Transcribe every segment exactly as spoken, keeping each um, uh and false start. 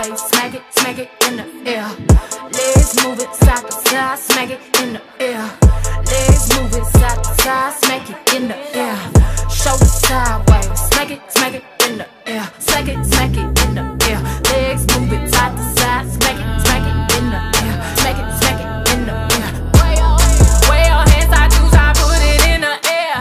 sideways, smack it, smack it in the air. Legs move it side to side, smack it in the air. Legs move it side to side, smack it in the air. Shoulders sideways, smack it, smack it in the air. Smack it, smack it in the air. Legs move it side to side, smack it, smack it in the air. Smack it, smack it in the air. Way your hands, I do, I put it in the air.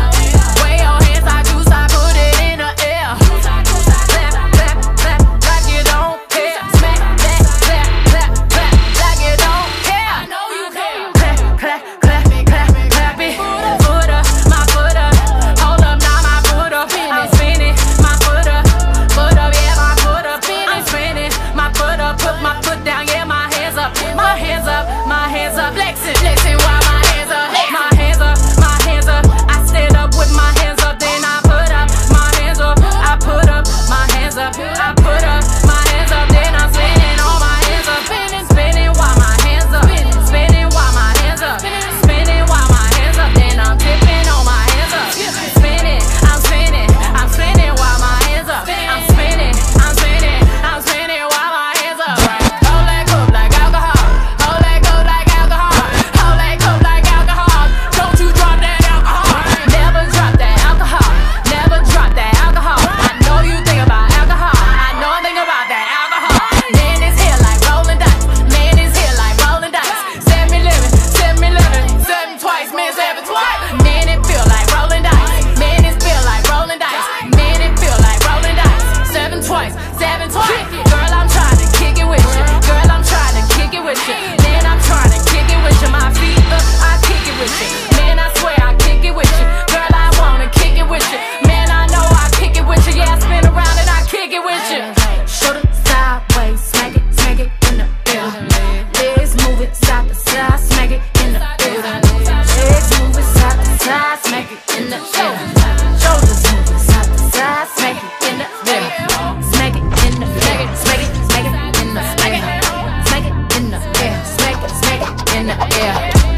Way your hands, I do, I put it in the air. Clap, clap, clap, like you don't care. Smack that, clap, clap, clap, like you don't care. I know you care. Clap, clap, clap, clap, clap it. Foot up, my foot up. Hold up, now my foot up. I'm spinning, my foot up. Foot up, yeah, my foot up. I'm spinning, my foot up. Put my foot down, yeah, my hands up. My hands up, my hands up. Flexing, flexing while my hands up. My hands up, my hands up. I stand up with my hands up, then I put up my hands up. I put up my hands up. I put up my hands up, then I'm spinning all my hands up. Spinning, spinning while my hands up. Spinning while my hands up. Spinning while my hands up, then I'm tipping on my hands up. Spinning, I'm spinning, I'm spinning while my hands up. I'm spinning, I'm spinning, I'm spinning while my hands up. Hold that cup like alcohol. Hold that cup like alcohol. Hold that cup like alcohol. Don't you drop that alcohol. Never drop that alcohol. Never drop that alcohol. I know you think about alcohol. I know I think about that alcohol. Man is here like rolling dice. Man is here like rolling dice. Set me living, set me living. Seven twice, man seven twice. Man it feel like rolling dice. Man it feel like rolling dice. Man it feel like rolling dice. Seven twice, seven twice. Girl, I'm trying to kick it with you. Girl, I'm trying to kick it with you. Man, I'm trying to kick it with you. My feet up, I kick it with you. Man, I swear I kick it with you. Girl, I wanna kick it with you. Man, I know I kick it with you. Yeah, I spin around and I kick it with you. Shoulder sideways, smack it, smack it in the air. Legs move it side to side, smack it in the air. Legs move it side to side, smack it in the air. Shoulders move it side to side, smack it in the air. Smack it in the air, smack it, smack it in the air. Smack it in the air, smack it, smack it in the air.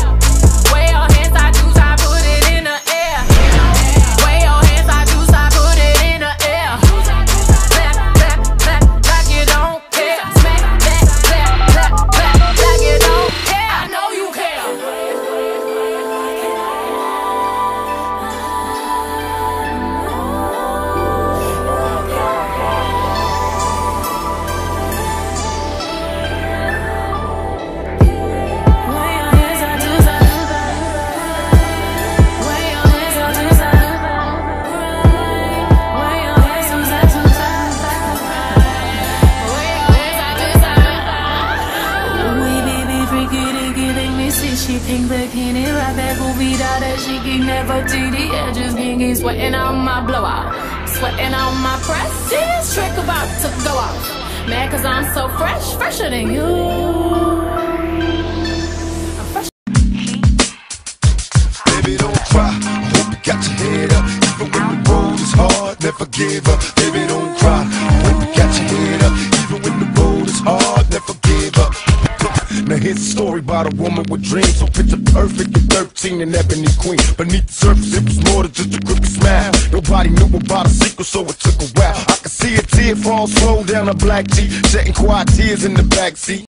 Way your hands, I do, I put it in the air. Way your hands, I do, I put it in the air. Clap, clap, clap, like you don't care. Smack that, clap, clap, clap, like you don't care. I know you care. She pink bikini, right back movie that she can never see the edges, being sweating on my blowout, sweating on my press. This trick about to go off, man, cause I'm so fresh, fresher than you. I'm fresh. Baby, don't cry, hope you got your head up. Even when the road is hard, never give up. Baby, don't cry, hope you got your head up. Even when the road is hard, never give up. Now here's a story about a woman with dreams, so picture perfect at thirteen, an ebony queen. Beneath the surface it was more than just a crooked smile. Nobody knew about a secret, so it took a while. I could see a tear fall slow down her black cheek, shedding quiet tears in the backseat.